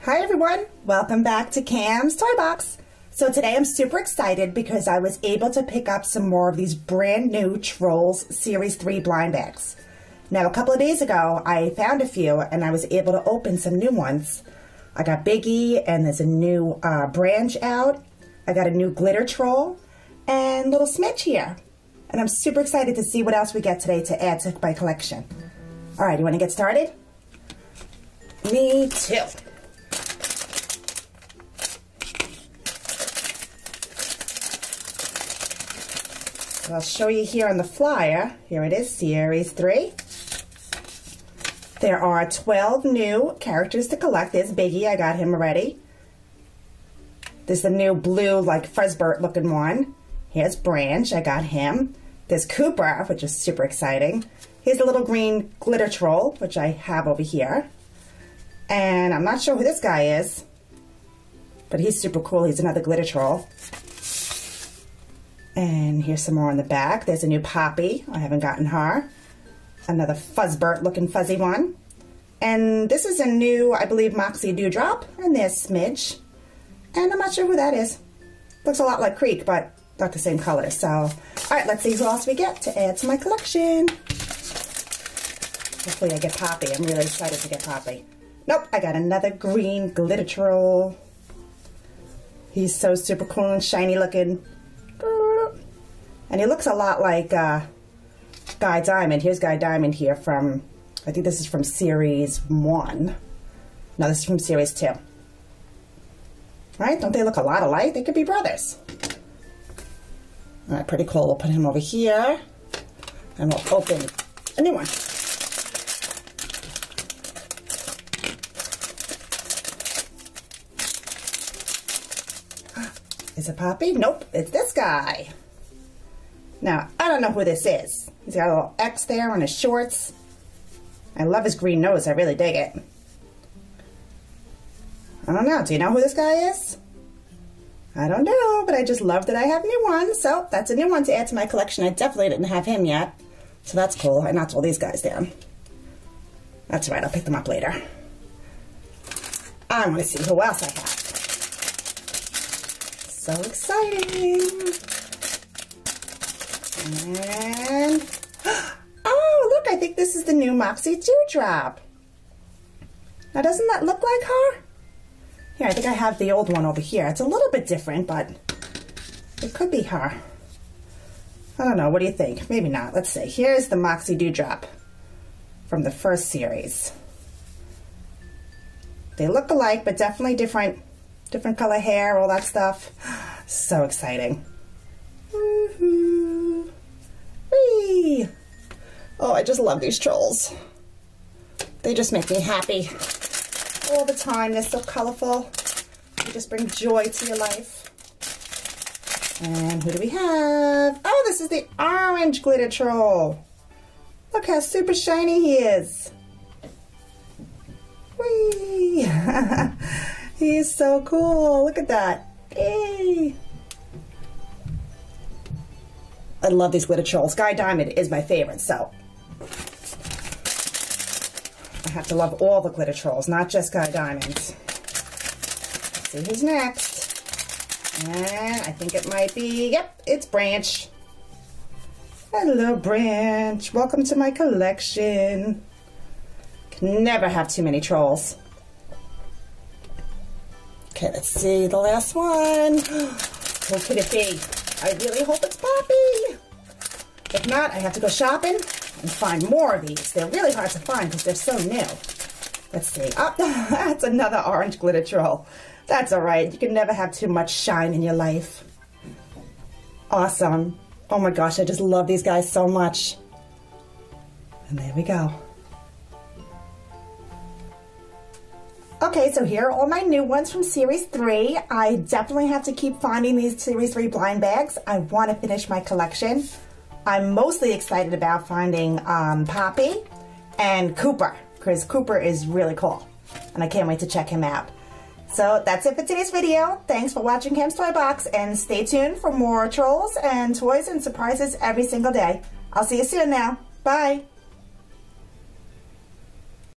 Hi everyone, welcome back to Cam's Toy Box. So today I'm super excited because I was able to pick up some more of these brand new Trolls Series 3 blind bags. Now a couple of days ago I found a few and I was able to open some new ones. I got Biggie and there's a new branch out. I got a new glitter troll and little Smidge here. And I'm super excited to see what else we get today to add to my collection. Alright, you want to get started? Me too. I'll show you here on the flyer. Here it is, Series 3. There are 12 new characters to collect. There's Biggie, I got him already. There's the new blue, like Fuzzbert looking one. Here's Branch, I got him. There's Cooper, which is super exciting. Here's the little green glitter troll, which I have over here. And I'm not sure who this guy is, but he's super cool. He's another glitter troll. And here's some more on the back. There's a new Poppy. I haven't gotten her. Another Fuzzbert looking fuzzy one. And this is a new, I believe, Moxie Dewdrop. And there's Smidge. And I'm not sure who that is. Looks a lot like Creek, but not the same color. So, alright, let's see who else we get to add to my collection. Hopefully I get Poppy. I'm really excited to get Poppy. Nope, I got another green glitter troll. He's so super cool and shiny looking. And he looks a lot like Guy Diamond. Here's Guy Diamond here from, I think this is from Series 1. No, this is from Series 2. Right? Don't they look a lot alike? They could be brothers. Alright, pretty cool. We'll put him over here. And we'll open a new one. Is it Poppy? Nope, it's this guy. Now, I don't know who this is. He's got a little X there on his shorts. I love his green nose. I really dig it. I don't know. Do you know who this guy is? I don't know, but I just love that I have new ones. So, that's a new one to add to my collection. I definitely didn't have him yet. So that's cool. I knocked all these guys down. That's right. I'll pick them up later. I want to see who else I have. So exciting. And, oh, look, I think this is the new Moxie Dewdrop. Now, doesn't that look like her? Here, I think I have the old one over here. It's a little bit different, but it could be her. I don't know. What do you think? Maybe not. Let's see. Here's the Moxie Dewdrop from the first series. They look alike, but definitely different color hair, all that stuff. So exciting. Woohoo! Whee! Oh, I just love these trolls. They just make me happy all the time. They're so colorful. They just bring joy to your life. And who do we have? Oh, this is the orange glitter troll. Look how super shiny he is. Whee! He is so cool. Look at that. Yay! I love these glitter trolls. Guy Diamond is my favorite, so I have to love all the glitter trolls, not just Guy Diamonds. Let's see who's next. And I think it might be, yep, it's Branch. Hello, Branch. Welcome to my collection. Can never have too many trolls. Okay, let's see the last one. Who could it be? I really hope it's Poppy. If not, I have to go shopping and find more of these. They're really hard to find because they're so new. Let's see. Oh, that's another orange glitter troll. That's all right. You can never have too much shine in your life. Awesome. Oh my gosh, I just love these guys so much. And there we go. Okay, so here are all my new ones from Series 3. I definitely have to keep finding these Series 3 blind bags. I want to finish my collection. I'm mostly excited about finding Poppy and Cooper, because Cooper is really cool. And I can't wait to check him out. So that's it for today's video. Thanks for watching Cam's Toy Box, and stay tuned for more trolls and toys and surprises every single day. I'll see you soon now. Bye.